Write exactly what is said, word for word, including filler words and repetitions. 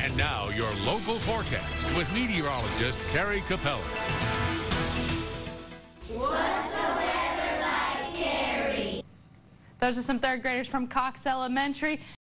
And now, your local forecast with meteorologist Kerri Capella. What's the weather like, Kerri? Those are some third graders from Cox Elementary.